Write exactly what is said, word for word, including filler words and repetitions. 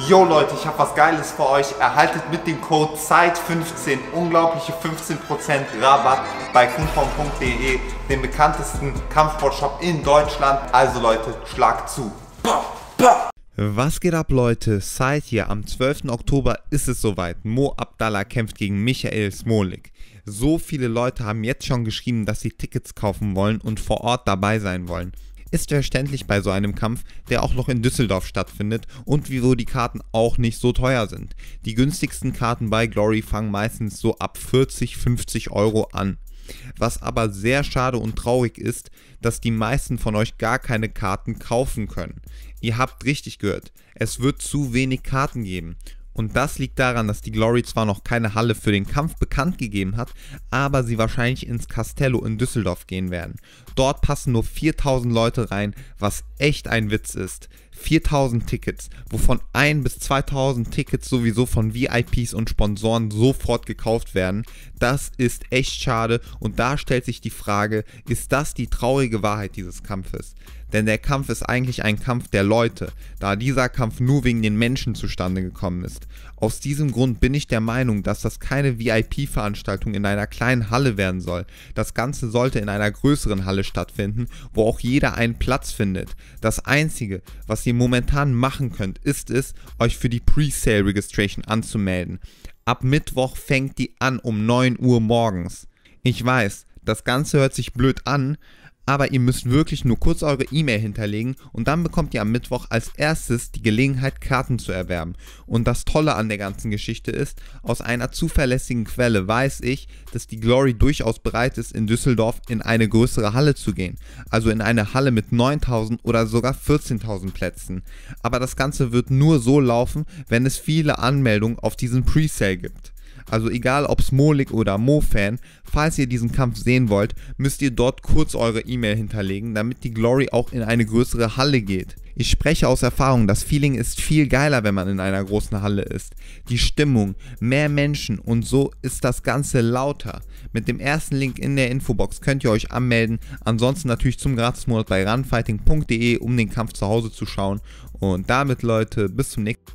Yo Leute, ich habe was Geiles für euch. Erhaltet mit dem Code Zeit fünfzehn unglaubliche fünfzehn Prozent Rabatt bei kunform punkt de, dem bekanntesten Kampfsportshop in Deutschland. Also Leute, schlag zu. Was geht ab, Leute? Zeit hier. Am zwölften Oktober ist es soweit. Mo Abdallah kämpft gegen Michael Smolik. So viele Leute haben jetzt schon geschrieben, dass sie Tickets kaufen wollen und vor Ort dabei sein wollen. Ist verständlich bei so einem Kampf, der auch noch in Düsseldorf stattfindet und wo die Karten auch nicht so teuer sind. Die günstigsten Karten bei Glory fangen meistens so ab vierzig, fünfzig Euro an. Was aber sehr schade und traurig ist, dass die meisten von euch gar keine Karten kaufen können. Ihr habt richtig gehört, es wird zu wenig Karten geben. Und das liegt daran, dass die Glory zwar noch keine Halle für den Kampf bekannt gegeben hat, aber sie wahrscheinlich ins Castello in Düsseldorf gehen werden. Dort passen nur viertausend Leute rein, was echt ein Witz ist. viertausend Tickets, wovon ein bis zweitausend Tickets sowieso von V I Ps und Sponsoren sofort gekauft werden. Das ist echt schade und da stellt sich die Frage, ist das die traurige Wahrheit dieses Kampfes? Denn der Kampf ist eigentlich ein Kampf der Leute, da dieser Kampf nur wegen den Menschen zustande gekommen ist. Aus diesem Grund bin ich der Meinung, dass das keine V I P-Veranstaltung in einer kleinen Halle werden soll. Das Ganze sollte in einer größeren Halle stattfinden, wo auch jeder einen Platz findet. Das Einzige, was ihr momentan machen könnt, ist es, euch für die Pre-Sale Registration anzumelden. Ab Mittwoch fängt die an um neun Uhr morgens. Ich weiß, das Ganze hört sich blöd an, aber ihr müsst wirklich nur kurz eure E-Mail hinterlegen und dann bekommt ihr am Mittwoch als erstes die Gelegenheit, Karten zu erwerben. Und das Tolle an der ganzen Geschichte ist, aus einer zuverlässigen Quelle weiß ich, dass die Glory durchaus bereit ist, in Düsseldorf in eine größere Halle zu gehen. Also in eine Halle mit neuntausend oder sogar vierzehntausend Plätzen. Aber das Ganze wird nur so laufen, wenn es viele Anmeldungen auf diesen Presale gibt. Also egal ob Smolik oder Mo-Fan, falls ihr diesen Kampf sehen wollt, müsst ihr dort kurz eure E-Mail hinterlegen, damit die Glory auch in eine größere Halle geht. Ich spreche aus Erfahrung, das Feeling ist viel geiler, wenn man in einer großen Halle ist. Die Stimmung, mehr Menschen und so ist das Ganze lauter. Mit dem ersten Link in der Infobox könnt ihr euch anmelden, ansonsten natürlich zum Gratismonat bei runfighting punkt de, um den Kampf zu Hause zu schauen. Und damit, Leute, bis zum nächsten Mal.